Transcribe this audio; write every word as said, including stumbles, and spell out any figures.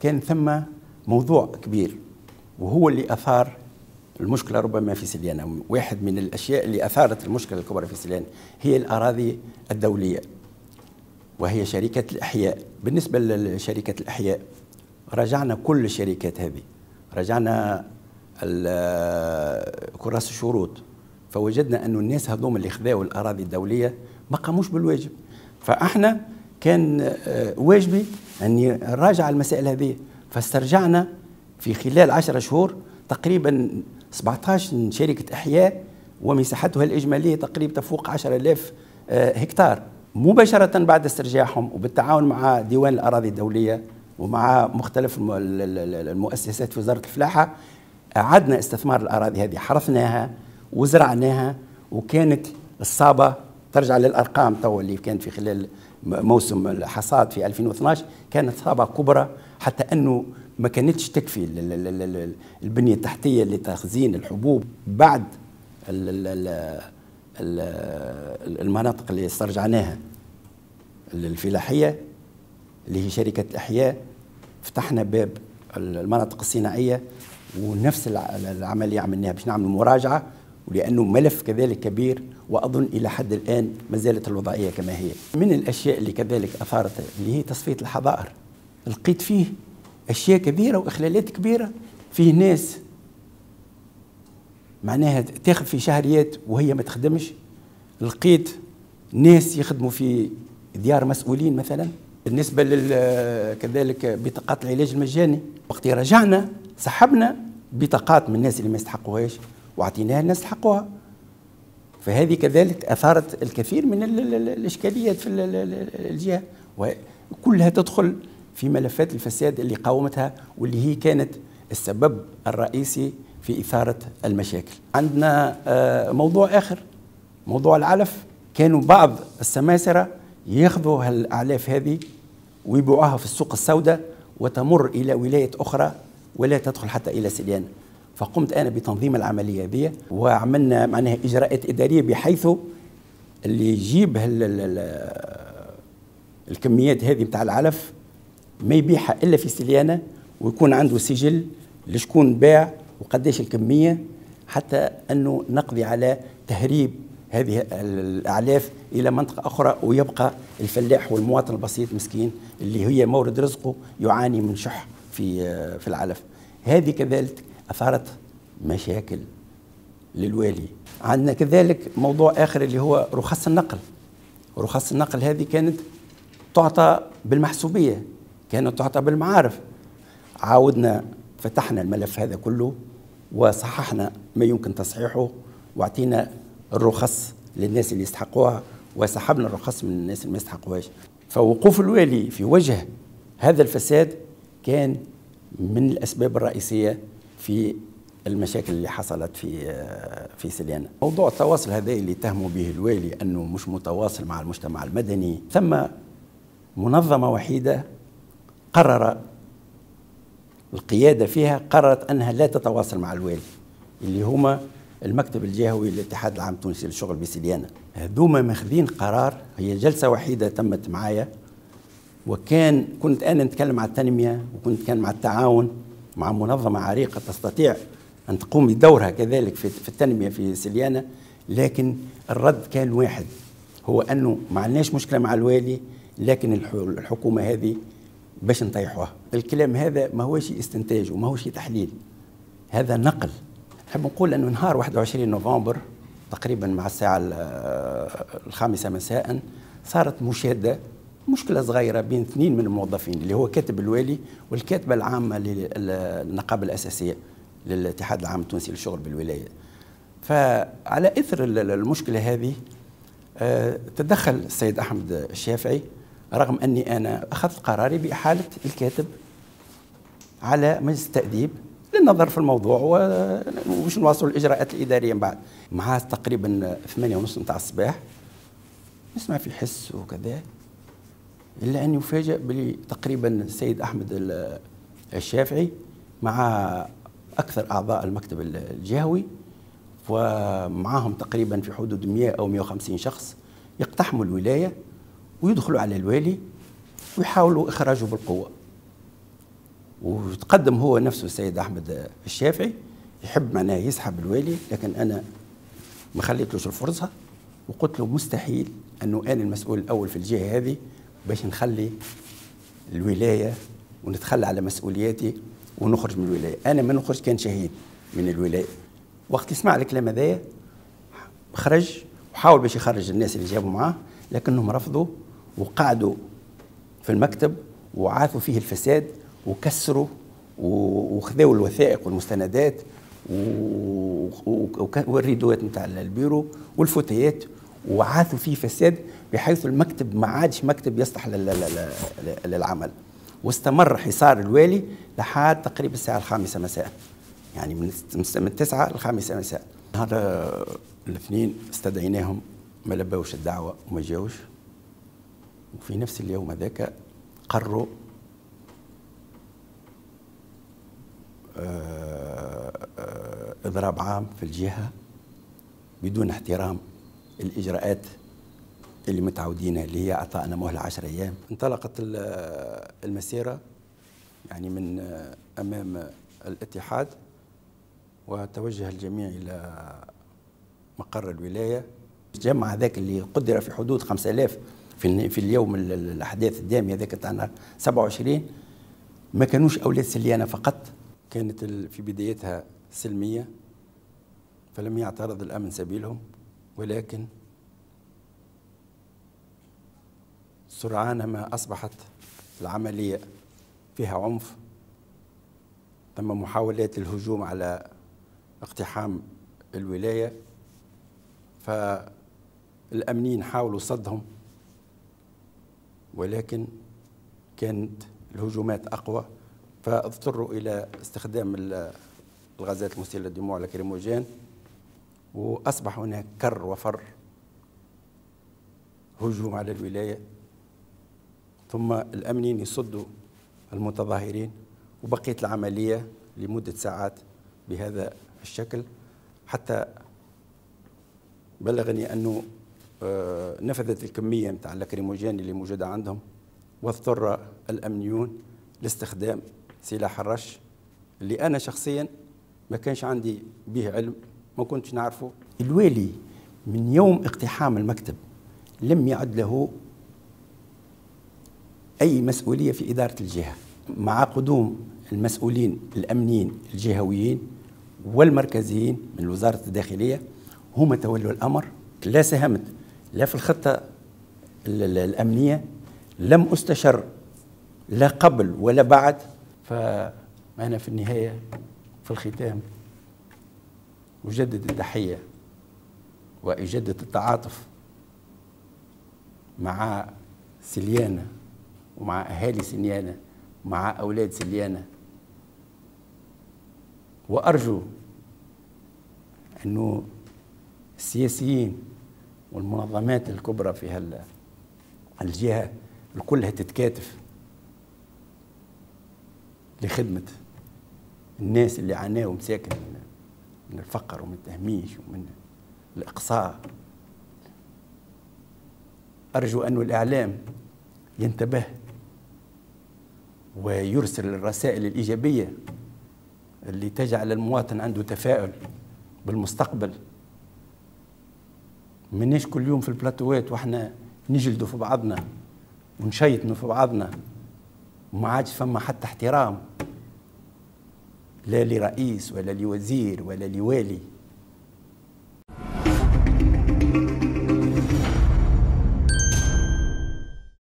كان ثم موضوع كبير وهو اللي أثار المشكلة ربما في سليانة. واحد من الأشياء اللي أثارت المشكلة الكبرى في سليانة هي الأراضي الدولية وهي شركة الأحياء. بالنسبة لشركة الأحياء راجعنا كل الشركات هذه، راجعنا كراس الشروط، فوجدنا أن الناس هذوم اللي خذاوا الأراضي الدولية ما قاموش بالواجب. فإحنا كان واجبي أني نراجع المسائل هذه، فاسترجعنا في خلال عشرة شهور تقريبا سبعة عشر شركة أحياء ومساحتها الإجمالية تقريبا تفوق عشرة آلاف هكتار. مباشرة بعد استرجاعهم وبالتعاون مع ديوان الأراضي الدولية ومع مختلف المؤسسات في وزارة الفلاحة أعدنا استثمار الأراضي هذه، حرثناها وزرعناها، وكانت الصابة ترجع للأرقام تو اللي كان في خلال موسم الحصاد في ألفين واثني عشر كانت صابة كبرى حتى أنه ما كانتش تكفي البنية التحتية لتخزين الحبوب بعد المناطق اللي استرجعناها الفلاحية اللي هي شركة الأحياء. فتحنا باب المناطق الصناعية ونفس العملية عملناها باش نعمل مراجعة، ولأنه ملف كذلك كبير وأظن إلى حد الآن ما زالت الوضعية كما هي. من الأشياء اللي كذلك أثارت اللي هي تصفية الحظائر، لقيت فيه أشياء كبيرة وإخلالات كبيرة. فيه ناس معناها تاخذ في شهريات وهي ما تخدمش. لقيت ناس يخدموا في ديار مسؤولين مثلا. بالنسبة كذلك بطاقات العلاج المجاني، وقت رجعنا سحبنا بطاقات من الناس اللي ما يستحقوهاش واعطيناها الناس يستحقوها. فهذه كذلك أثارت الكثير من الإشكاليات في الجهة، وكلها تدخل في ملفات الفساد اللي قاومتها واللي هي كانت السبب الرئيسي في إثارة المشاكل. عندنا موضوع آخر، موضوع العلف. كانوا بعض السماسرة ياخذوا الأعلاف هذه ويبيعوها في السوق السوداء وتمر إلى ولاية أخرى ولا تدخل حتى إلى سليانة. فقمت أنا بتنظيم العملية هذه وعملنا معناها إجراءات إدارية بحيث اللي يجيب الكميات هذه متاع العلف ما يبيعها إلا في سليانة، ويكون عنده سجل لشكون باع وقداش الكمية، حتى أنه نقضي على تهريب هذه الأعلاف إلى منطقة أخرى ويبقى الفلاح والمواطن البسيط مسكين اللي هي مورد رزقه يعاني من شح في في العلف. هذه كذلك أثارت مشاكل للوالي. عندنا كذلك موضوع آخر اللي هو رخص النقل. رخص النقل هذه كانت تعطى بالمحسوبية، كانت تعطى بالمعارف. عاودنا فتحنا الملف هذا كله وصححنا ما يمكن تصحيحه واعطينا الرخص للناس اللي يستحقوها وسحبنا الرخص من الناس اللي ما يستحقوهاش. فوقوف الوالي في وجه هذا الفساد كان من الأسباب الرئيسية في المشاكل اللي حصلت في في سليانة. موضوع التواصل هذا اللي اتهموا به الوالي أنه مش متواصل مع المجتمع المدني، ثم منظمة وحيدة قرر القيادة فيها قررت أنها لا تتواصل مع الوالي، اللي هما المكتب الجهوي للاتحاد العام التونسي للشغل بسليانة. هذوما ماخذين قرار، هي جلسة وحيدة تمت معايا، وكان كنت أنا نتكلم مع التنمية وكنت نتكلم مع التعاون مع منظمة عريقة تستطيع أن تقوم بدورها كذلك في التنمية في سليانة، لكن الرد كان واحد، هو أنه ما عندناش مشكلة مع الوالي، لكن الحكومة هذه باش نطيحوها. الكلام هذا ما هوش استنتاج وما هوش تحليل، هذا نقل. نحب نقول أنه نهار واحد وعشرين نوفمبر تقريبا مع الساعة الخامسة مساء صارت مشادة، مشكلة صغيرة بين اثنين من الموظفين اللي هو كاتب الوالي والكاتبة العامة للنقابة الأساسية للاتحاد العام التونسي للشغل بالولاية. فعلى إثر المشكلة هذه تدخل السيد أحمد الشافعي، رغم أني أنا أخذت قراري بإحالة الكاتب على مجلس التأديب للنظر في الموضوع وباش نواصل الإجراءات الإدارية. بعد مع تقريبا ثمانية ونص متاع الصباح نسمع في حس وكذا، إلا أن يفاجأ بلي تقريبا السيد أحمد الشافعي مع أكثر أعضاء المكتب الجهوي ومعهم تقريبا في حدود مئة أو مئة وخمسين شخص يقتحموا الولاية ويدخلوا على الوالي ويحاولوا إخراجه بالقوة. وتقدم هو نفسه السيد أحمد الشافعي يحب معناه يسحب الوالي، لكن أنا ما خليتلوش الفرصة وقلت له مستحيل أنه أنا المسؤول الأول في الجهة هذه باش نخلي الولاية ونتخلى على مسؤولياتي ونخرج من الولاية. أنا ما نخرج كان شهيد من الولاية. وقت يسمع الكلام هذايا خرج وحاول باش يخرج الناس اللي جابوا معاه، لكنهم رفضوا وقعدوا في المكتب وعاثوا فيه الفساد وكسروا وخذوا الوثائق والمستندات والريدوات نتاع البيرو والفوتيات، وعاثوا فيه فساد بحيث المكتب ما عادش مكتب يصلح للعمل. واستمر حصار الوالي لحد تقريبا الساعة الخامسة مساء، يعني من من التسعة للخامسة مساء. هذا الاثنين استدعيناهم ما لبوش الدعوة وما جاوش، وفي نفس اليوم هذاك قرروا إضراب عام في الجهة بدون احترام الإجراءات اللي متعودين اللي هي أعطانا مهلة عشر أيام. انطلقت المسيرة يعني من أمام الاتحاد، وتوجه الجميع إلى مقر الولاية. جمع ذاك اللي قدر في حدود خمسة آلاف في في اليوم الأحداث الدامية ذاك تاع سبعة وعشرين، ما كانوش أولاد سليانة فقط، كانت في بدايتها سلمية فلم يعترض الأمن سبيلهم، ولكن سرعان ما أصبحت العملية فيها عنف. تم محاولات الهجوم على اقتحام الولاية، فالأمنيين حاولوا صدهم، ولكن كانت الهجومات أقوى، فاضطروا إلى استخدام الغازات المسيلة للدموع اللاكريموجين، وأصبح هناك كر وفر هجوم على الولاية. ثم الأمنيين يصدوا المتظاهرين، وبقيت العملية لمدة ساعات بهذا الشكل، حتى بلغني أنه نفذت الكمية متاع اللاكريموجين اللي موجودة عندهم، واضطر الأمنيون لاستخدام سلاح الرش اللي أنا شخصيا ما كانش عندي به علم، ما كنتش نعرفه. الوالي من يوم اقتحام المكتب لم يعد له أي مسؤولية في إدارة الجهة. مع قدوم المسؤولين الأمنيين الجهويين والمركزيين من وزارة الداخلية هم تولوا الأمر. لا ساهمت لا في الخطة الأمنية، لم أستشر لا قبل ولا بعد. فأنا في النهاية في الختام أجدد التحية وأجدد التعاطف مع سليانة ومع أهالي سليانة ومع أولاد سليانة، وأرجو أنه السياسيين والمنظمات الكبرى في الجهة كلها تتكاتف لخدمة الناس اللي عانوا مساكن من الفقر ومن التهميش ومن الإقصاء. أرجو أن الإعلام ينتبه ويرسل الرسائل الإيجابية اللي تجعل المواطن عنده تفاؤل بالمستقبل. مناش كل يوم في البلاتوات واحنا نجلدوا في بعضنا ونشيطنوا في بعضنا، وما عادش فما حتى احترام لا لرئيس ولا لوزير ولا لوالي.